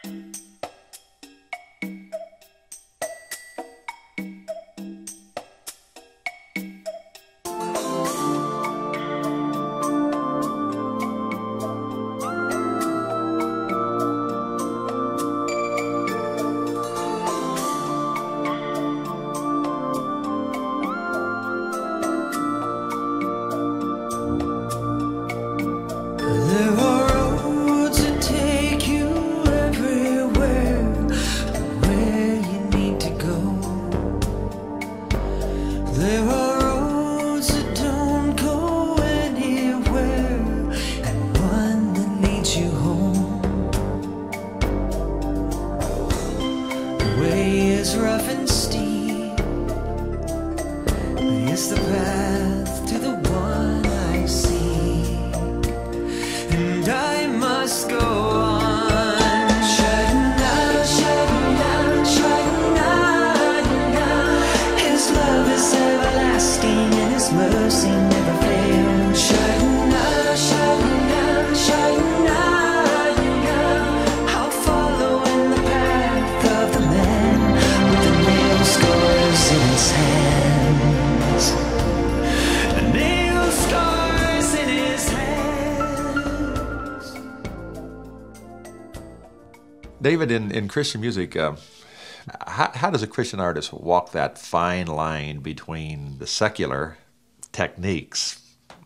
David, in Christian music, how does a Christian artist walk that fine line between the secular techniques,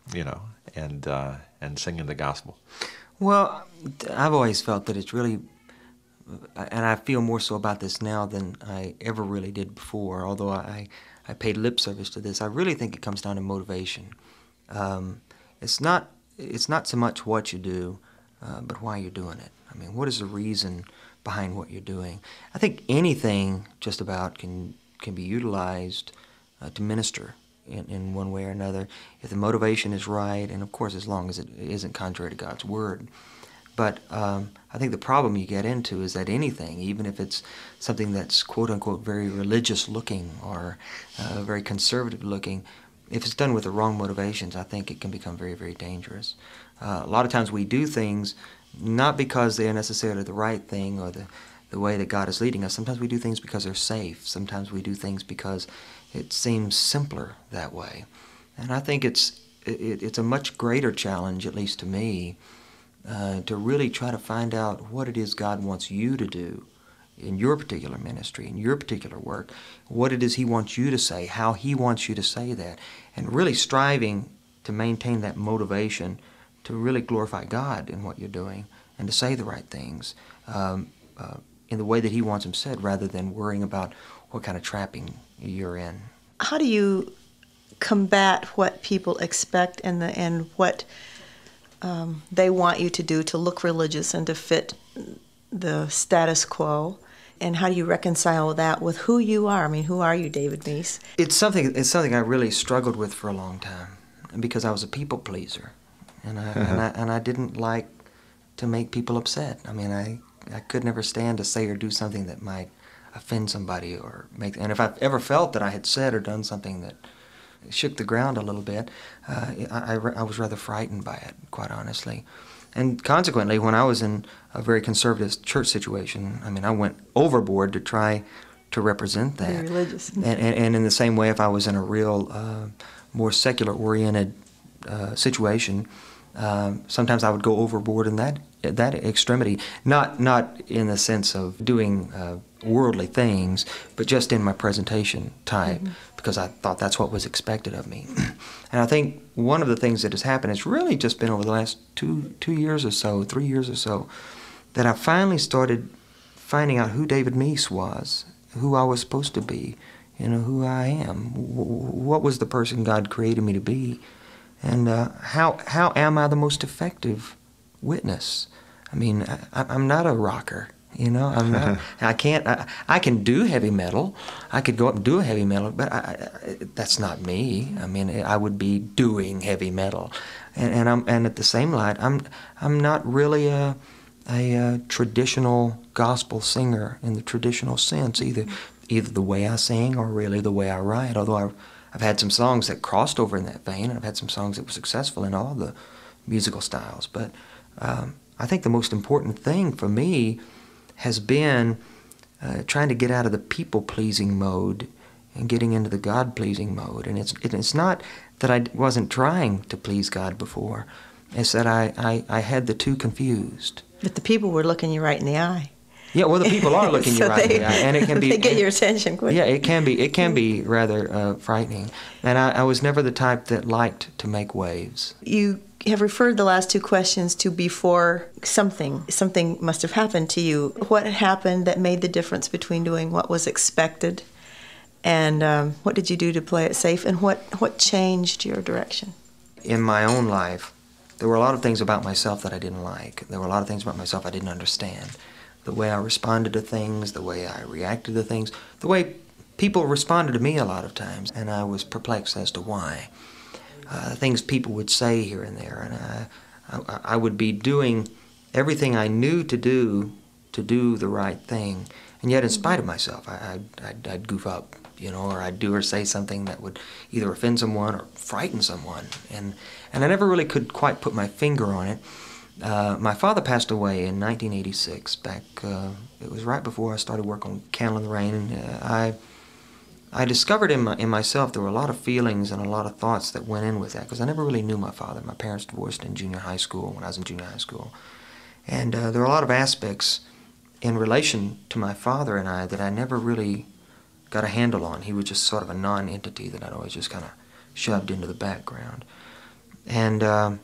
and singing the gospel? Well, I've always felt that it's really, and I feel more so about this now than I ever really did before, although I paid lip service to this. I really think it comes down to motivation. It's not so much what you do, but why you're doing it. I mean, what is the reason behind what you're doing? I think anything just about can be utilized to minister in one way or another if the motivation is right, and of course as long as it isn't contrary to God's Word. But I think the problem you get into is that anything, even if it's something that's quote-unquote very religious looking or very conservative looking, if it's done with the wrong motivations, I think it can become very, very dangerous. A lot of times we do things not because they are necessarily the right thing or the way that God is leading us. Sometimes we do things because they're safe. Sometimes we do things because it seems simpler that way. And I think it's a much greater challenge, at least to me, to really try to find out what it is God wants you to do in your particular ministry, in your particular work, what it is He wants you to say, how He wants you to say that, and really striving to maintain that motivation to really glorify God in what you're doing and to say the right things in the way that He wants them said, rather than worrying about what kind of trapping you're in. How do you combat what people expect and what they want you to do to look religious and to fit the status quo? And how do you reconcile that with who you are? I mean, who are you, David Meece? It's something I really struggled with for a long time, because I was a people pleaser, and I didn't like to make people upset. I mean, I could never stand to say or do something that might offend somebody or make. And if I ever felt that I had said or done something that shook the ground a little bit, I was rather frightened by it, quite honestly. And consequently, when I was in a very conservative church situation, I mean, I went overboard to try to represent that. Very religious. And in the same way, if I was in a real, more secular-oriented situation, sometimes I would go overboard in that extremity. Not in the sense of doing worldly things, but just in my presentation type, because I thought that's what was expected of me. And I think one of the things that has happened, it's really just been over the last 2 years or so, 3 years or so, that I finally started finding out who David Meece was, who I was supposed to be, who I am, what was the person God created me to be, and how am I the most effective witness? I mean, I'm not a rocker. I'm not. I can do heavy metal. I could go up and do a heavy metal, but that's not me. I mean, I would be doing heavy metal, and at the same light, I'm not really a traditional gospel singer in the traditional sense either the way I sing or really the way I write. Although I've had some songs that crossed over in that vein, and I've had some songs that were successful in all the musical styles. But I think the most important thing for me has been trying to get out of the people-pleasing mode and getting into the God-pleasing mode. And it's not that I wasn't trying to please God before. It's that I had the two confused. But the people were looking you right in the eye. Yeah, well, the people are looking So you right in the eye, and it can be. They get your attention quick. Yeah, it can be rather frightening. And I was never the type that liked to make waves. You have referred the last two questions to before something. Something must have happened to you. What happened that made the difference between doing what was expected and what did you do to play it safe, and what changed your direction? In my own life, there were a lot of things about myself that I didn't like. There were a lot of things about myself I didn't understand. The way I responded to things, the way I reacted to things, the way people responded to me a lot of times, and I was perplexed as to why. Things people would say here and there, and I would be doing everything I knew to do the right thing, and yet in spite of myself, I'd goof up, or I'd do or say something that would either offend someone or frighten someone, and I never really could quite put my finger on it. My father passed away in 1986. It was right before I started work on Candle in the Rain, and I discovered in myself there were a lot of feelings and a lot of thoughts that went in with that, because I never really knew my father. My parents divorced in junior high school when I was in junior high school, and there were a lot of aspects in relation to my father and I that I never really got a handle on. He was just sort of a non-entity that I'd always just kind of shoved into the background. And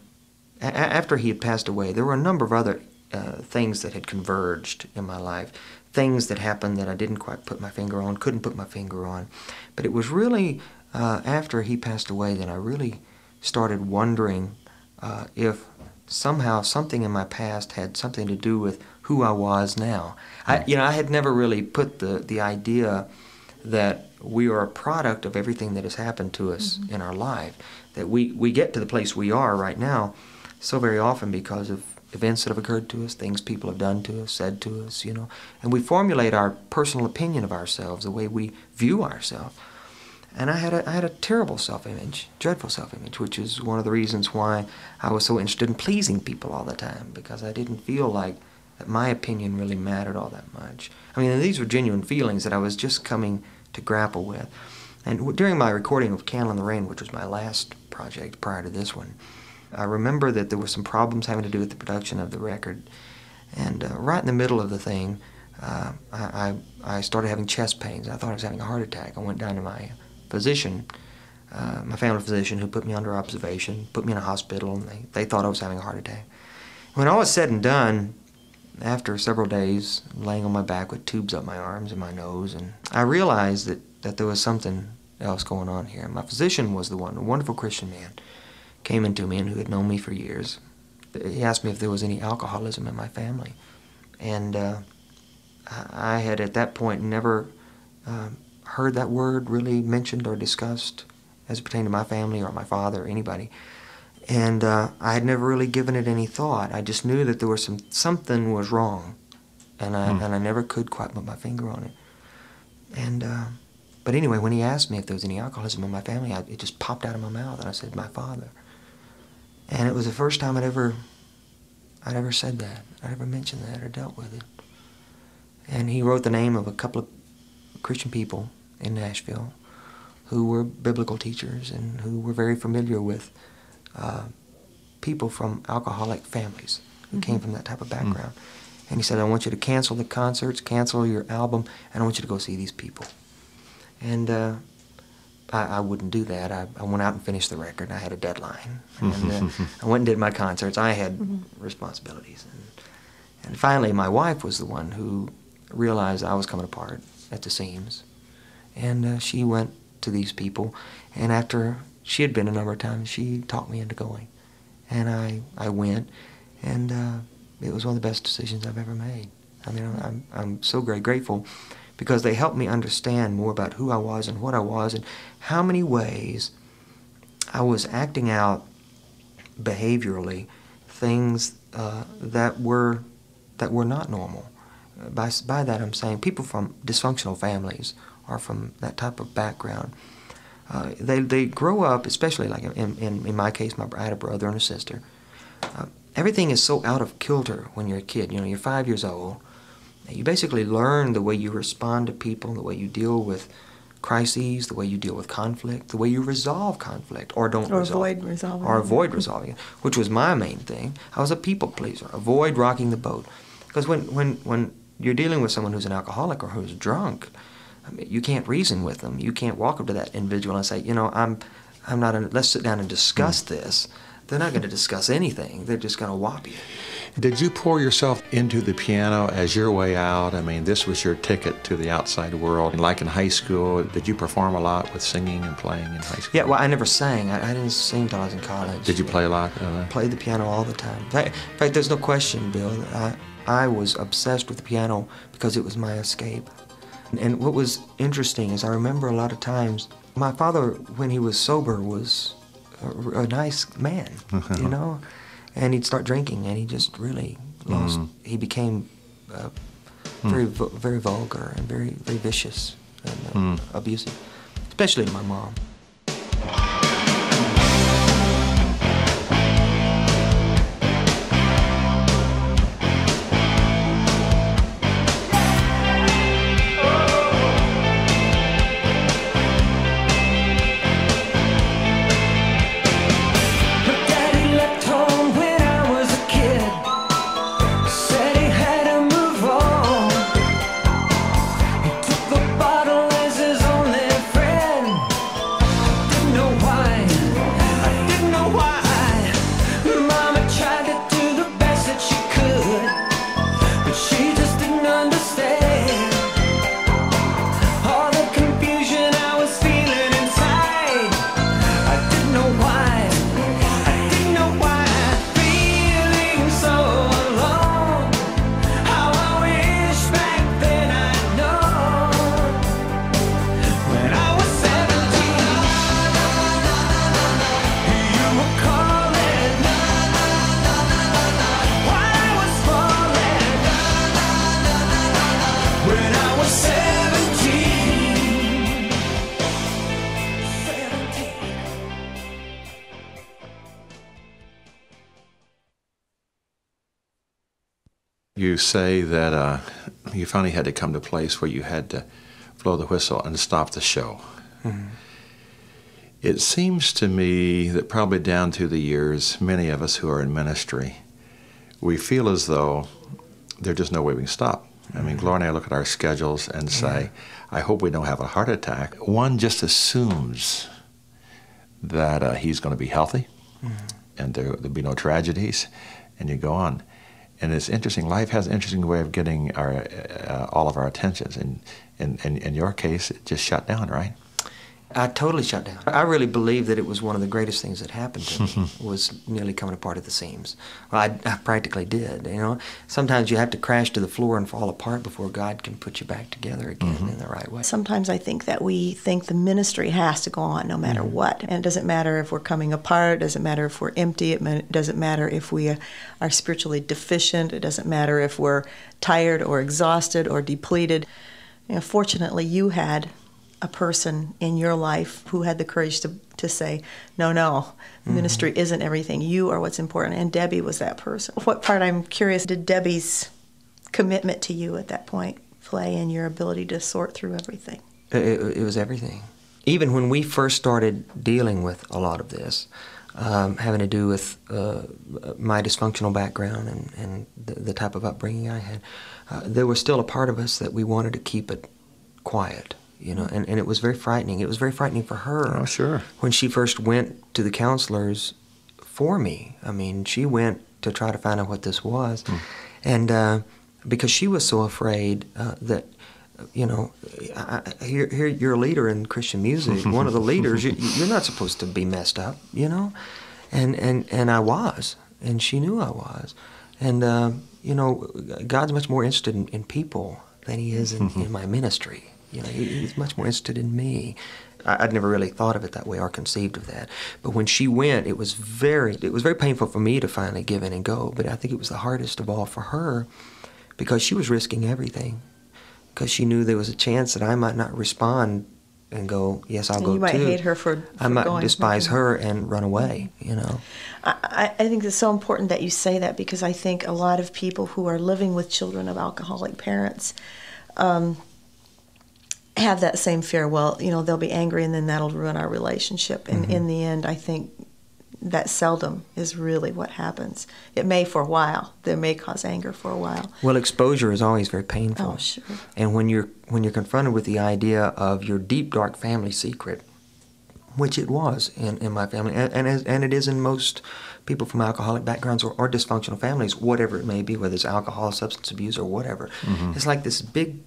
after he had passed away, there were a number of other things that had converged in my life, things that happened that I didn't quite put my finger on, couldn't put my finger on. But it was really after he passed away that I really started wondering if somehow something in my past had something to do with who I was now. I had never really put the idea that we are a product of everything that has happened to us in our life, that we get to the place we are right now so very often because of events that have occurred to us, things people have done to us, said to us, and we formulate our personal opinion of ourselves, the way we view ourselves. And I had a terrible self-image, dreadful self-image, which is one of the reasons why I was so interested in pleasing people all the time, because I didn't feel like that my opinion really mattered all that much. I mean, these were genuine feelings that I was just coming to grapple with. And during my recording of Candle in the Rain, which was my last project prior to this one, I remember that there were some problems having to do with the production of the record. And right in the middle of the thing, I started having chest pains. I thought I was having a heart attack. I went down to my physician, my family physician, who put me under observation, put me in a hospital, and they thought I was having a heart attack. When all was said and done, after several days laying on my back with tubes up my arms and my nose, and I realized that there was something else going on here. My physician was the one, a wonderful Christian man, came into me and who had known me for years. He asked me if there was any alcoholism in my family. And I had at that point never heard that word really mentioned or discussed as it pertained to my family or my father or anybody. And I had never really given it any thought. I just knew that there was something was wrong, and I never could quite put my finger on it. And but anyway, when he asked me if there was any alcoholism in my family, it just popped out of my mouth, and I said, my father. And it was the first time I'd ever said that, I'd ever mentioned that or dealt with it. And he wrote the name of a couple of Christian people in Nashville who were biblical teachers and who were very familiar with people from alcoholic families who came from that type of background. And he said, I want you to cancel the concerts, cancel your album, and I want you to go see these people. And I wouldn't do that. I went out and finished the record. I had a deadline. And I went and did my concerts. I had responsibilities. And finally, my wife was the one who realized I was coming apart at the seams. And she went to these people. And after she had been a number of times, she talked me into going. And I went. And it was one of the best decisions I've ever made. I mean, I'm so very grateful, because they helped me understand more about who I was and what I was and how many ways I was acting out behaviorally things that were not normal. By that I'm saying people from dysfunctional families or from that type of background, they grow up, especially like in my case, I had a brother and a sister. Everything is so out of kilter when you're a kid. You're 5 years old. You basically learn the way you respond to people, the way you deal with crises, the way you deal with conflict, the way you resolve conflict or don't or resolve avoid resolving or avoid resolving it, which was my main thing. I was a people pleaser. Avoid rocking the boat, because when you're dealing with someone who's an alcoholic or who's drunk, I mean, you can't reason with them. You can't walk up to that individual and say, you know, I'm not. Let's sit down and discuss this. They're not going to discuss anything. They're just going to whop you. Did you pour yourself into the piano as your way out? I mean, this was your ticket to the outside world. And like in high school, did you perform a lot with singing and playing in high school? Yeah, well, I never sang. I didn't sing until I was in college. Did you play a lot? Played the piano all the time. In fact, there's no question, Bill. I was obsessed with the piano because it was my escape. And what was interesting is I remember a lot of times, my father, when he was sober, was a nice man, you know? And he'd start drinking, and he just really lost. He became very vulgar and very vicious and abusive, especially to my mom. You say that you finally had to come to a place where you had to blow the whistle and stop the show. Mm-hmm. It seems to me that probably down through the years, many of us who are in ministry, we feel as though there's just no way we can stop. I mean, Gloria and I look at our schedules and say, I hope we don't have a heart attack. One just assumes that he's going to be healthy and there'll be no tragedies, and you go on. And it's interesting. Life has an interesting way of getting our all of our attentions. And in your case, it just shut down, right? I totally shut down. I really believe that it was one of the greatest things that happened to me, was nearly coming apart at the seams. Well, I practically did, you know. Sometimes you have to crash to the floor and fall apart before God can put you back together again in the right way. Sometimes I think that we think the ministry has to go on no matter what. And it doesn't matter if we're coming apart, it doesn't matter if we're empty, it doesn't matter if we are spiritually deficient, it doesn't matter if we're tired or exhausted or depleted. You know, fortunately, you had a person in your life who had the courage to say, no, ministry isn't everything. You are what's important. And Debbie was that person. What part, I'm curious, did Debbie's commitment to you at that point play in your ability to sort through everything? It was everything. Even when we first started dealing with a lot of this, having to do with my dysfunctional background and the type of upbringing I had, there was still a part of us that we wanted to keep it quiet. You know, and it was very frightening. It was very frightening for her. Oh, sure. When she first went to the counselors for me. I mean, she went to try to find out what this was. And because she was so afraid that, you know, here you're a leader in Christian music, one of the leaders, you're not supposed to be messed up, you know? And I was, and she knew I was. And, you know, God's much more interested in people than he is in my ministry. You know, he's much more interested in me. I'd never really thought of it that way or conceived of that. But when she went, it was very painful for me to finally give in and go. But I think it was the hardest of all for her, because she was risking everything. Because she knew there was a chance that I might not respond and go, yes, I'll and go too. you might hate her for I might going. despise her and run away, you know. I think it's so important that you say that, because I think a lot of people who are living with children of alcoholic parents have that same fear. Well, you know, they'll be angry and then that'll ruin our relationship. And in the end, I think that seldom is really what happens. It may for a while. It may cause anger for a while. Well, exposure is always very painful. Oh, sure. And when you're confronted with the idea of your deep, dark family secret, which it was in my family, and it is in most people from alcoholic backgrounds or dysfunctional families, whatever it may be, whether it's alcohol, substance abuse, or whatever. It's like this big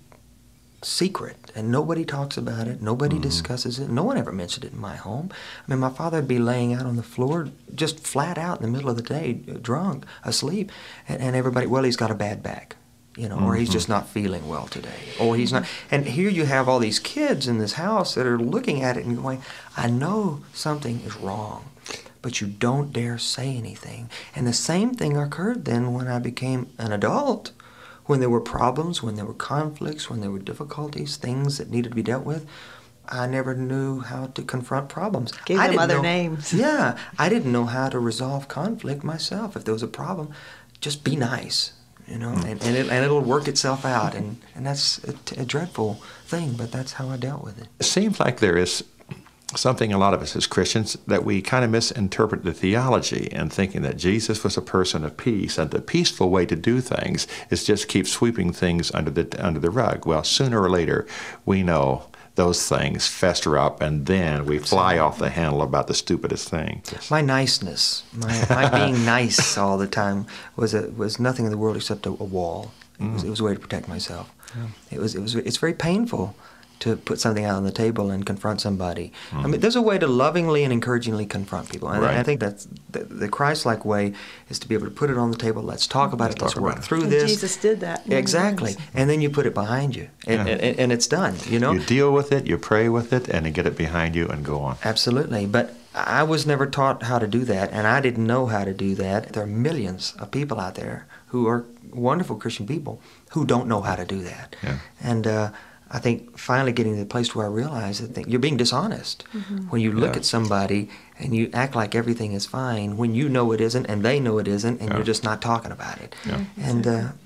secret, and nobody talks about it, nobody discusses it. No one ever mentioned it in my home. I mean, my father would be laying out on the floor, just flat out in the middle of the day, drunk, asleep, and everybody, well, he's got a bad back, you know, or he's just not feeling well today, or he's not. And here you have all these kids in this house that are looking at it and going, I know something is wrong, but you don't dare say anything. And the same thing occurred then when I became an adult. When there were problems, when there were conflicts, when there were difficulties, things that needed to be dealt with, I never knew how to confront problems. Gave them other names. Yeah, I didn't know how to resolve conflict myself. If there was a problem, just be nice, you know, and it'll work itself out. And that's a dreadful thing, but that's how I dealt with it. It seems like there is something, a lot of us as Christians, that we kind of misinterpret the theology and thinking that Jesus was a person of peace, and the peaceful way to do things is just keep sweeping things under the rug. Well, sooner or later, we know those things fester up, and then we fly off the handle about the stupidest thing. My niceness, my being nice all the time was nothing in the world except a wall. It was a way to protect myself. Yeah. It's very painful to put something out on the table and confront somebody. I mean, there's a way to lovingly and encouragingly confront people. And I think that's the Christ-like way is to be able to put it on the table. Let's talk about it. Let's work through and this. Jesus did that. Exactly. And then you put it behind you, and it's done, you know? You deal with it, you pray with it, and you get it behind you and go on. Absolutely. But I was never taught how to do that, and I didn't know how to do that. There are millions of people out there who are wonderful Christian people who don't know how to do that. Yeah. And I think finally getting to the place where I realize that you're being dishonest when you look at somebody and you act like everything is fine when you know it isn't and they know it isn't, and you're just not talking about it. Yeah. And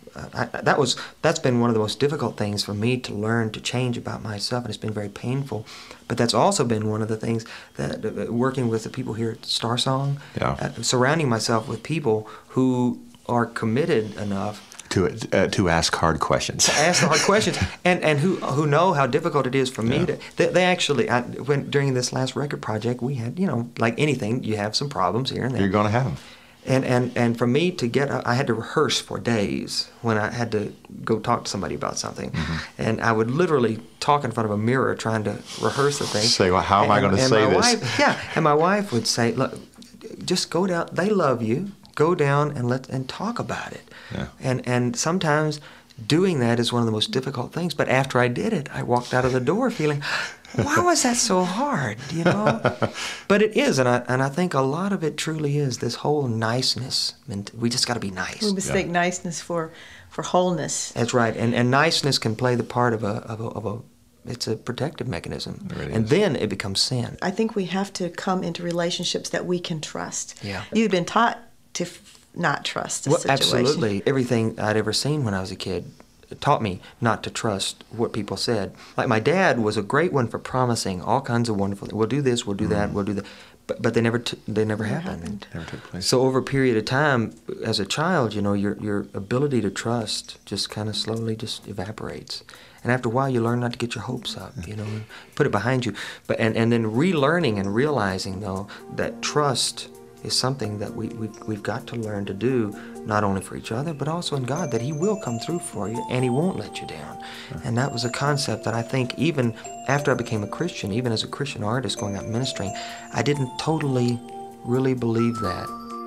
that's been one of the most difficult things for me to learn to change about myself, and it's been very painful. But that's also been one of the things that working with the people here at StarSong, surrounding myself with people who are committed enough to ask hard questions. To ask hard questions, and who know how difficult it is for me to. They actually, during this last record project, we had, you know, like anything, you have some problems here and there. You're going to have them. And for me to I had to rehearse for days when I had to go talk to somebody about something, and I would literally talk in front of a mirror trying to rehearse the thing. Say, well, how am I going to say this? And my wife would say, look, just go down. They love you. Go down and talk about it. Yeah. And sometimes doing that is one of the most difficult things. But after I did it, I walked out of the door feeling, why was that so hard? You know. But it is, and I think a lot of it truly is this whole niceness. And we just got to be nice. We mistake niceness for wholeness. That's right. And niceness can play the part of a it's a protective mechanism. It really is. Then it becomes sin. I think we have to come into relationships that we can trust. Yeah. You've been taught to not trust a situation. Absolutely. Everything I'd ever seen when I was a kid taught me not to trust what people said. Like my dad was a great one for promising all kinds of wonderful things. We'll do this, we'll do that, we'll do that. But they never happened. Never took place. So over a period of time, as a child, you know, your ability to trust just kind of slowly just evaporates. And after a while, you learn not to get your hopes up, you know, and put it behind you. But and then relearning and realizing, though, that trust is something that we've got to learn to do, not only for each other, but also in God, that He will come through for you and He won't let you down. And that was a concept that I think even after I became a Christian, even as a Christian artist going out ministering, I didn't totally really believe that.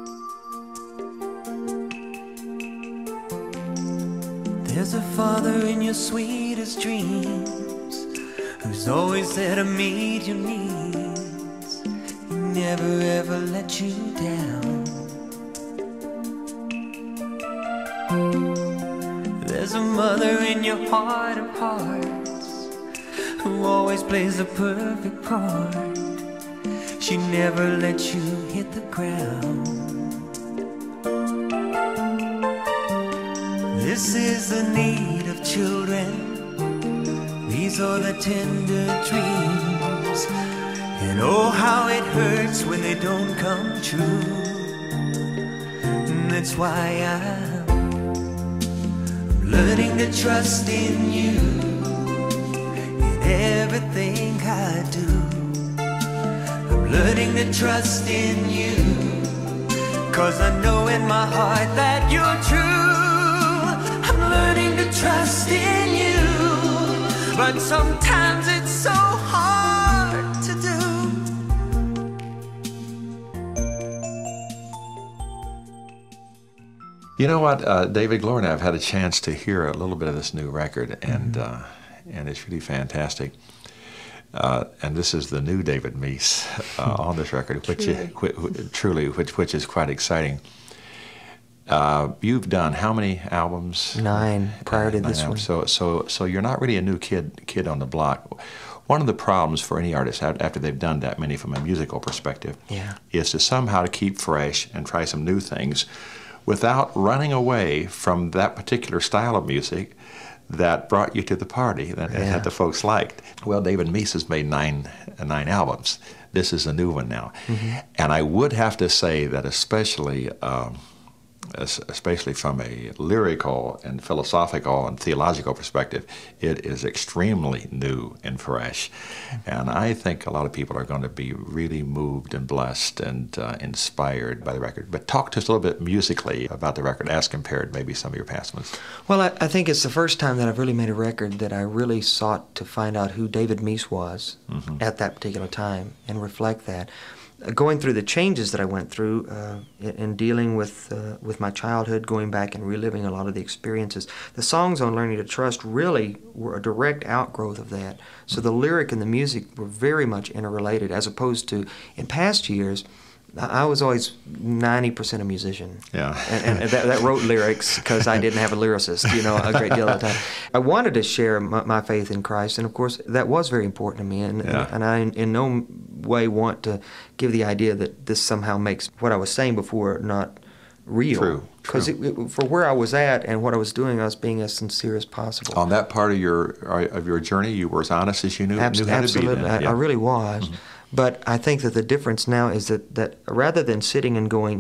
There's a Father in your sweetest dreams who's always there to meet your needs. Never ever let you down. There's a mother in your heart of hearts who always plays the perfect part. She never lets you hit the ground. This is the need of children. These are the tender dreams. And oh, how it hurts when they don't come true. And that's why I'm learning to trust in you in everything I do. I'm learning to trust in you, 'cause I know in my heart that you're true. I'm learning to trust in you, but sometimes it's so hard to do. You know what, David, Gloria and I have had a chance to hear a little bit of this new record, and it's really fantastic. And this is the new David Meece on this record, which is quite exciting. You've done how many albums? 9 prior to this one. So you're not really a new kid on the block. One of the problems for any artist after they've done that many from a musical perspective is to somehow keep fresh and try some new things without running away from that particular style of music that brought you to the party that the folks liked. Well, David Meece has made nine albums. This is a new one now. And I would have to say that especially from a lyrical and philosophical and theological perspective, it is extremely new and fresh. And I think a lot of people are going to be really moved and blessed and inspired by the record. But talk to us a little bit musically about the record as compared maybe some of your past ones. Well, I think it's the first time that I've really made a record that I really sought to find out who David Meece was at that particular time and reflect that. Going through the changes that I went through in dealing with my childhood, going back and reliving a lot of the experiences, the songs on Learning to Trust really were a direct outgrowth of that. So the lyric and the music were very much interrelated, as opposed to in past years, I was always 90% a musician. Yeah. and that wrote lyrics because I didn't have a lyricist, a great deal of the time. I wanted to share my faith in Christ, and of course that was very important to me, and I in no way want to give the idea that this somehow makes what I was saying before not real. True. Because for where I was at and what I was doing, I was being as sincere as possible. On that part of your journey, you were as honest as you knew how to be. Absolutely, Then. I really was. But I think that the difference now is that rather than sitting and going,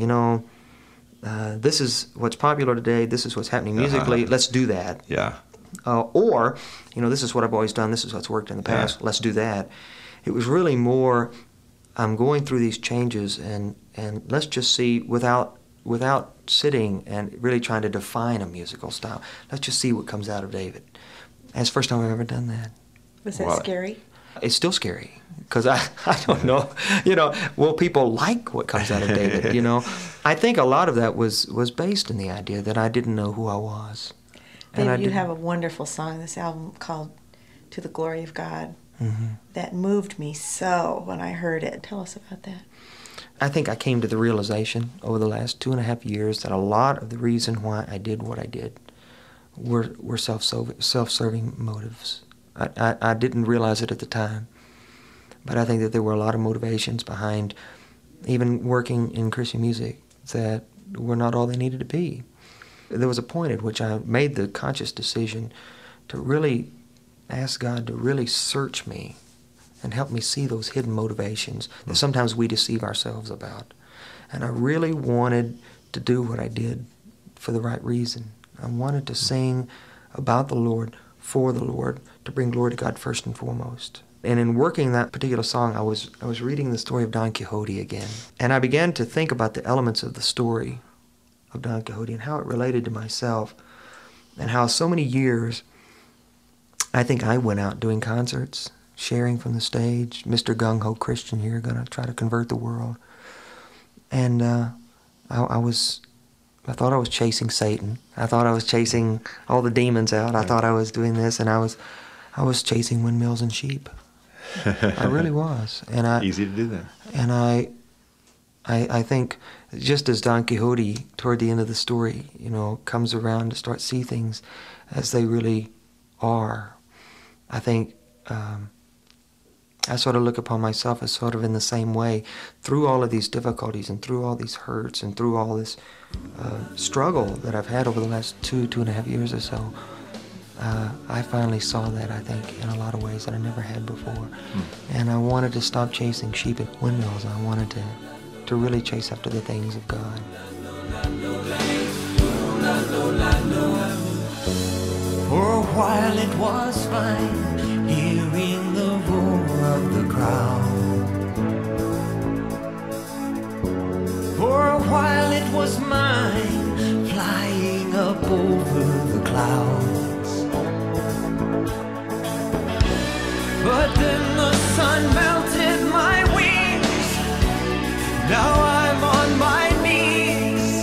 this is what's popular today, this is what's happening musically, let's do that. Yeah. Or, this is what I've always done, this is what's worked in the past, let's do that. It was really more, I'm going through these changes and let's just see, without sitting and really trying to define a musical style, let's just see what comes out of David. And it's the first time I've ever done that. Was that scary? It's still scary, because I don't know, will people like what comes out of David, I think a lot of that was based in the idea that I didn't know who I was. David, you have a wonderful song, this album called To the Glory of God, that moved me so when I heard it. Tell us about that. I think I came to the realization over the last 2.5 years that a lot of the reason why I did what I did were self-serving motives. I didn't realize it at the time, but I think that there were a lot of motivations behind even working in Christian music that were not all they needed to be. There was a point at which I made the conscious decision to really ask God to really search me and help me see those hidden motivations that sometimes we deceive ourselves about. And I really wanted to do what I did for the right reason. I wanted to sing about the Lord, for the Lord, to bring glory to God first and foremost. And in working that particular song, I was reading the story of Don Quixote again. And I began to think about the elements of the story of Don Quixote and how it related to myself, and how so many years I think I went out doing concerts, sharing from the stage, Mr. Gung-Ho Christian here, going to try to convert the world. And I thought I was chasing Satan. I thought I was chasing all the demons out. I thought I was doing this, and I was chasing windmills and sheep. I really was. And easy to do that. And I think just as Don Quixote, toward the end of the story, comes around to see things as they really are, I think I sort of look upon myself as sort of in the same way. Through all of these difficulties and through all these hurts and through all this struggle that I've had over the last 2.5 years or so, I finally saw that, I think, in a lot of ways that I never had before. And I wanted to stop chasing sheep at windmills. I wanted to really chase after the things of God. For a while it was fine, hearing the roar of the crowd. For a while it was mine, flying up over the clouds. But then the sun melted my wings. Now I'm on my knees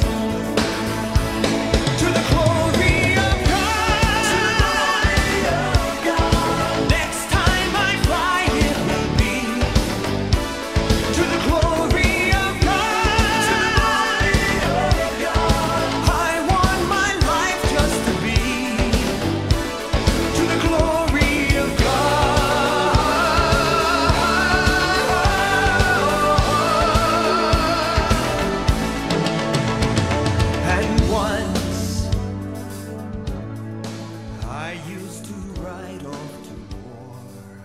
to the glory of God. To the glory of God. Next time I fly, it will be to the glory of God. To the glory of God. I want my life just to be to the glory of God. And once I used to ride off to war.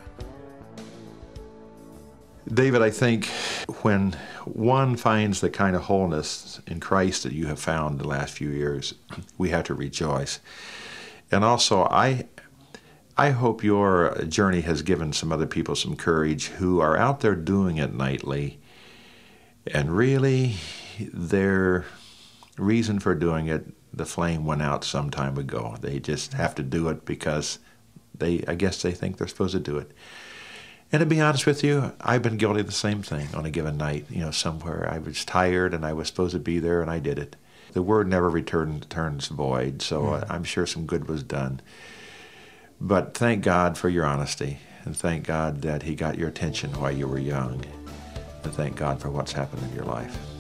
David, I think when one finds the kind of wholeness in Christ that you have found the last few years, we have to rejoice. And also, I hope your journey has given some other people some courage who are out there doing it nightly, and really their reason for doing it, the flame went out some time ago. They just have to do it because I guess they think they're supposed to do it. And to be honest with you, I've been guilty of the same thing on a given night. Somewhere I was tired and I was supposed to be there and I did it. The word never returns void, so I'm sure some good was done. But thank God for your honesty, and thank God that He got your attention while you were young, and thank God for what's happened in your life.